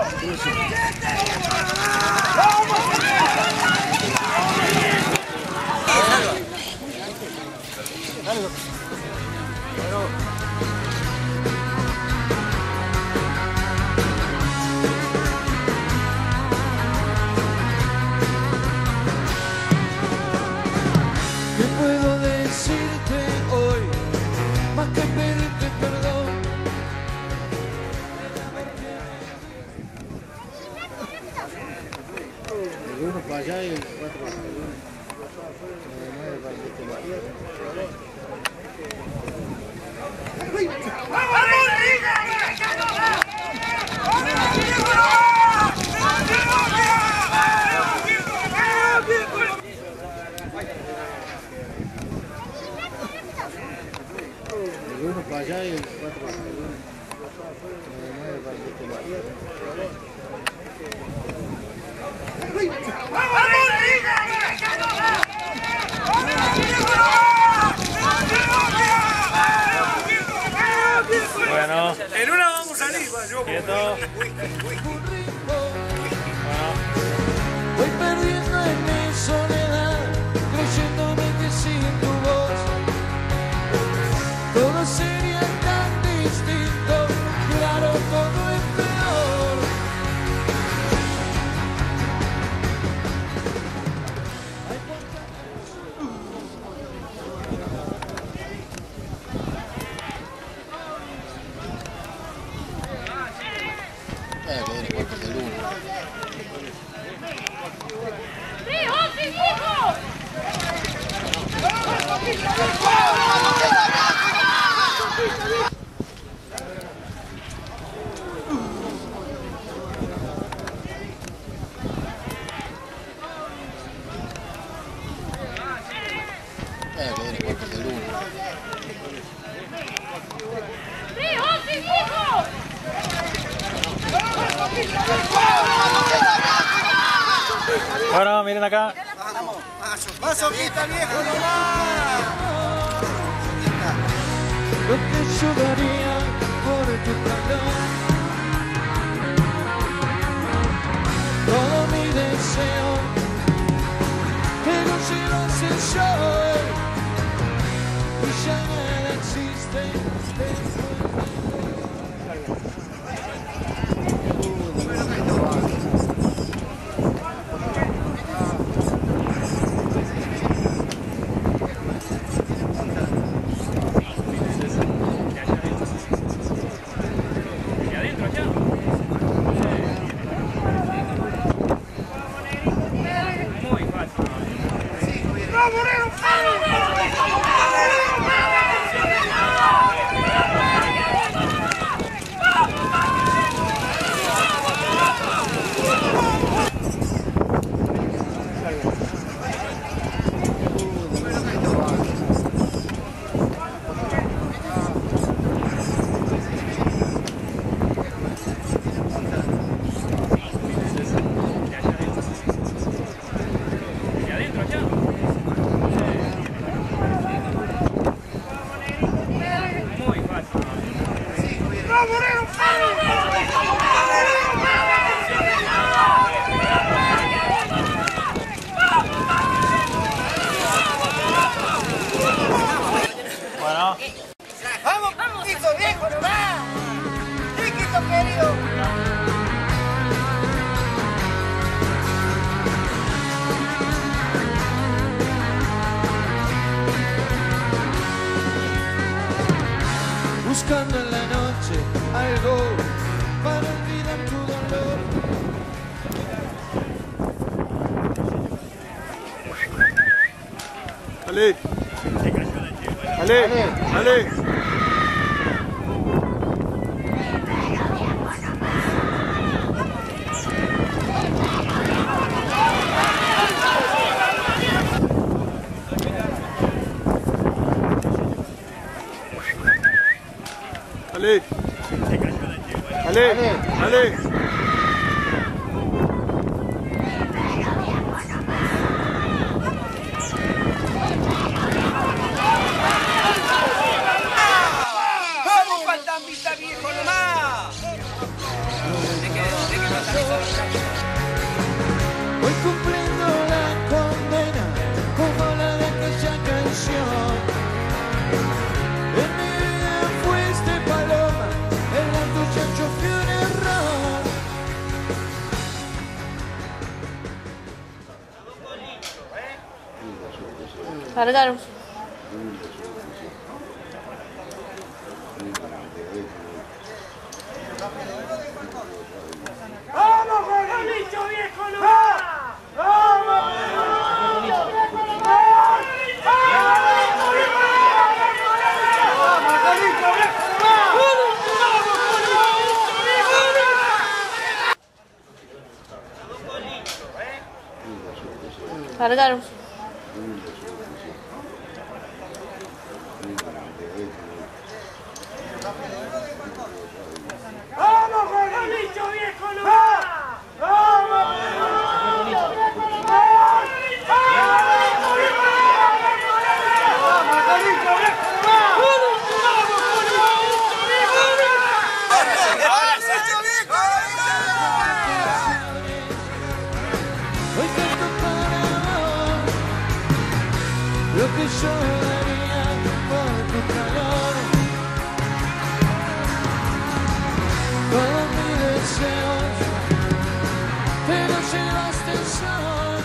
¿Qué puedo decirte hoy? Más que pedirte perdón. Uno para allá y el cuatro para acá. Uno para allá y el cuatro para acá. Bueno, En una vamos a salir, yo. quieto. Voy perdiendo en mi soledad, creyéndome que sin tu voz todo sería tan distinto. Claro, todo es peor. Que den cuartos del uno. Que den cuartos del uno. Bueno, miren acá. Masoquista, viejo, nomás. Lo que yo daría por tu calor, todo mi deseo, pero si lo haces yo, y ya nada existe. Bueno, Vamos, hijo viejo, nomás. Chiquito querido. Buscando en la noche algo para olvidar tu dolor. Ale. Ale. Ale. Ale. Ale. Ale. ¡Vamos, fantasmita viejo nomás! ¿De qué Hoy cumpliendo la condena como la de aquella canción. En mi vida fuiste paloma, en la tuya yo fui un error. Cargaron. ¡Vamos, Juanito, viejo! ¡No! ¡Vamos! Cargaron. ¡Vamos, Juanito, viejo! ¡No! ¡Vamos! Hoy canto para vos lo que yo daría por tu calor. Todos mis deseos te los llevaste el sol.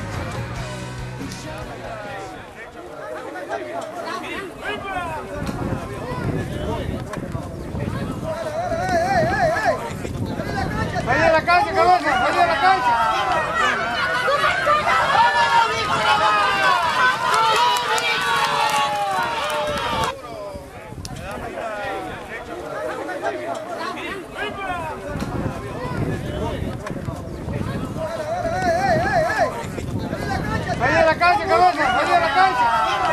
¡Vaya a la cancha, cabrón! ¡Vaya a la cancha! ¡Vaya a la cancha, cabrón! ¡Vaya a la cancha!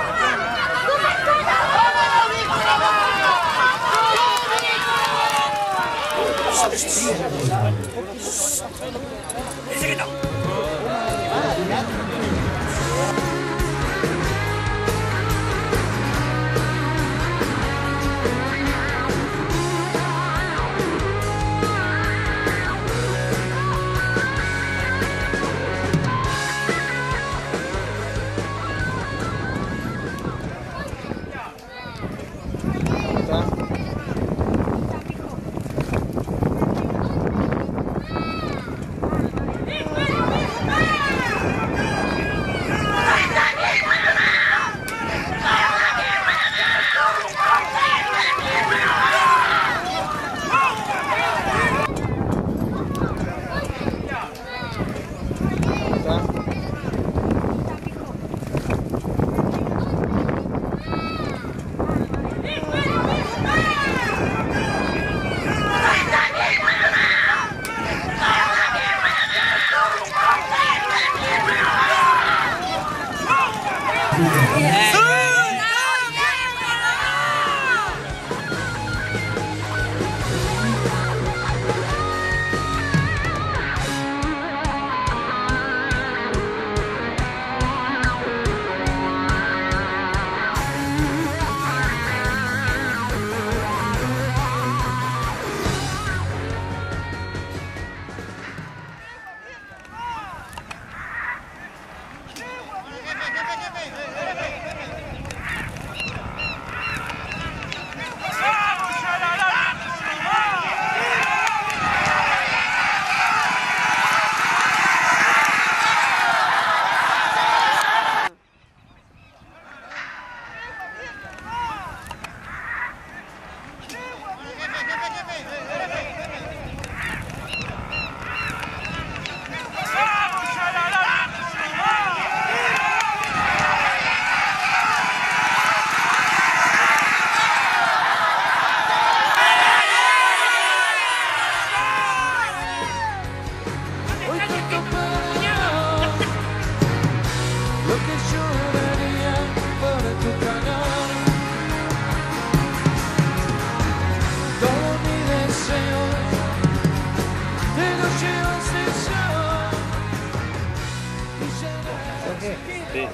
Sí.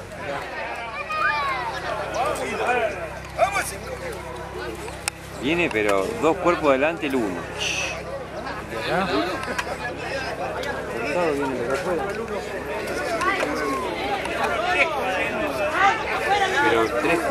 Viene, pero dos cuerpos delante el uno.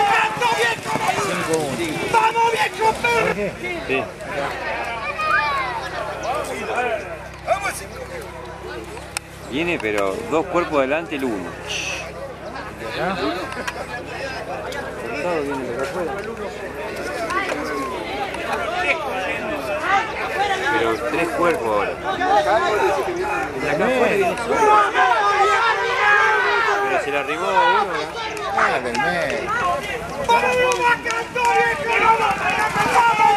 ¡Vamos, viejo perro! Sí. Viene, pero dos cuerpos adelante el uno. Cortado viene de acá afuera. Pero tres cuerpos ahora. De acá afuera viene solo. Pero se le arrimó uno acá. Ah, del medio. ¡Vamos, viejo! ¡Vamos!